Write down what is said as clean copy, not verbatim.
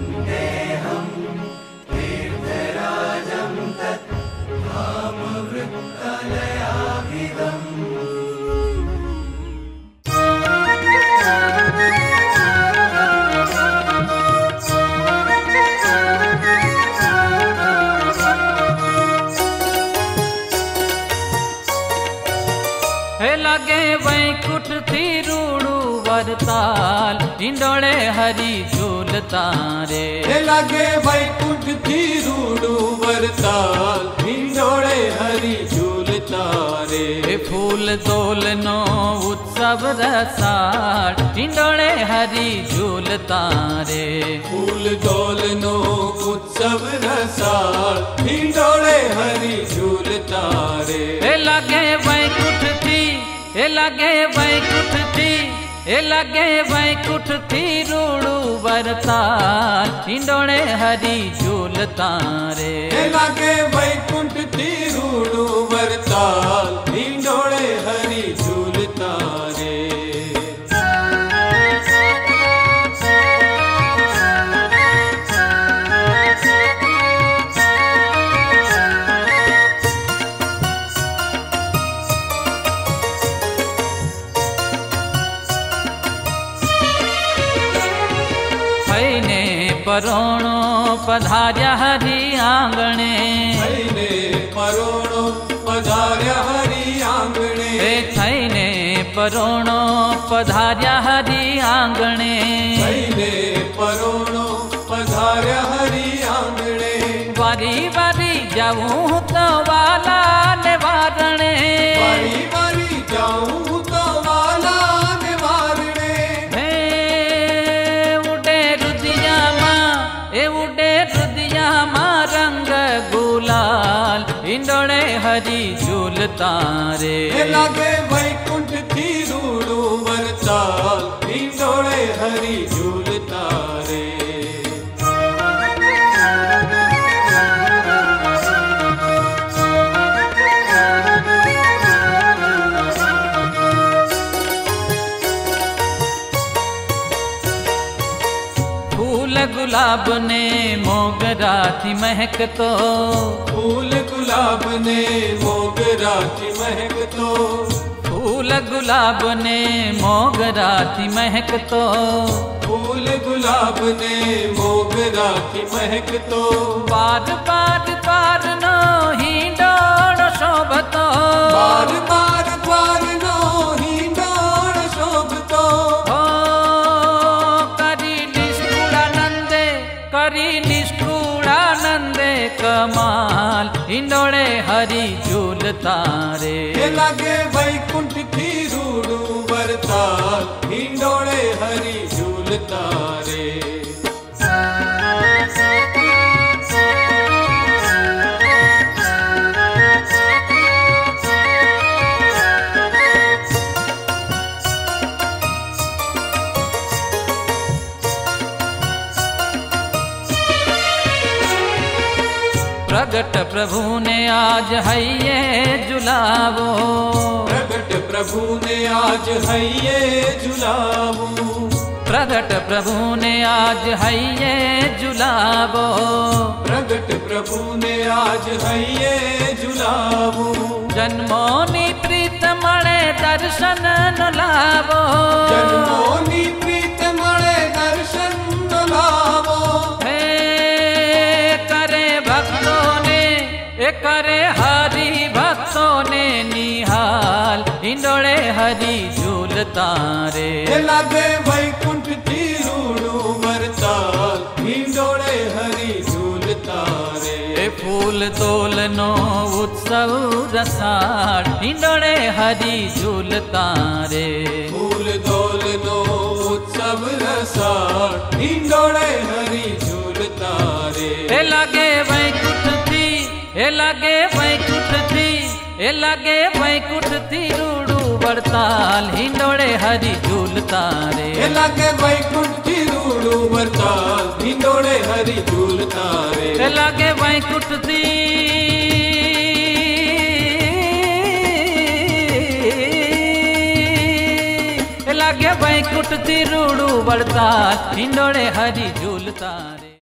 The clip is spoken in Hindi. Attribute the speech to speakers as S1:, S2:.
S1: वन्देऽहं तीर्थराजं तत् धामवृत्तलयाभिधम्।
S2: लागे वैकुंठ थी रूड़ू वरताल इंडोले हरी झूलता रे।
S1: लागे वैकुंठ थी रूड़ू वरताल इंडोले हरी झूलता रे।
S2: फूल दोलनो उत्सव रसाल इंडोले हरी झूलता रे।
S1: फूल दोलनो उत्सव रसाल इंडोले हरी झूलता रे।
S2: लागे वैकुंठ थी लागे वैकुंठ थी लागे वैकुंठ थी रूड़ू वरताल इंडोले हरी झूलता रे।
S1: लागे वैकुंठ थी रूड़ू वरताल इंडोले हरी झूलता रे।
S2: परोणो पधार्या हरी आंगणे।
S1: परोणो पधार्या हरी आंगणे।
S2: थैने परोणो पधार्या हरी आंगणे।
S1: परोणो पधार्या हरी आंगणे।
S2: वारी वारी जाऊं तो वाला ने वारणे।
S1: वारी वारी जाऊं तो वाला ने वारणे।
S2: उडे रुदिया मा रंग गुलाल इंडोले हरी झूलता रे।
S1: लागे वैकुंठ थी रूड़ू वरताल इंडोले हरी झूलता रे।
S2: फूल गुलाब ने मोगरा थी महक तो।
S1: फूल गुलाब ने मोगरा थी महक तो।
S2: फूल गुलाब ने मोगरा थी महक तो।
S1: फूल गुलाब ने मोगरा थी महक तो।
S2: बार बार बार नो ही डोड़ शोभतो।
S1: बार बार बार नो ही डोड़ शोभतो। करी निष्ठुरानंदे कमाल इंडोले हरी झूलता रे। लागे वैकुंठ थी रूड़ू वरताल इंडोले हरी झूलता रे।
S2: प्रगट प्रभु ने आज हैये झुलावो।
S1: प्रगट प्रभु ने आज हैये झुलावो।
S2: प्रगट प्रभु ने आज हैये झुलावो।
S1: प्रगट प्रभु ने आज हैये झुलावो।
S2: जन्मोनी प्रीत मळे दर्शन न लावो।
S1: जन्मोनी प्रीत मळे दर्शन न लावो।
S2: करे हरि भक्तों ने निहाल इंडोले हरी झूलता रे।
S1: लागे वैकुंठ थी रूड़ू वरताल इंडोले हरी झूलता रे।
S2: फूल दोलनो उत्सव रसाल इंडोले हरी झूलता रे।
S1: फूल दोलनो उत्सव रसाल इंडोले हरी झूलता रे।
S2: लागे वैकुंठ थी लागे वैकुंठ थी लागे वैकुंठ थी रूड़ू वरताल इंडोले हरी झूलता रे।
S1: लागे वैकुंठ थी रूड़ू वरताल इंडोले हरी झूलता रे।
S2: लागे वैकुंठ थी लागे वैकुंठ થી રૂડું વળતા હિંડોળે હરી ઝૂલતા રે।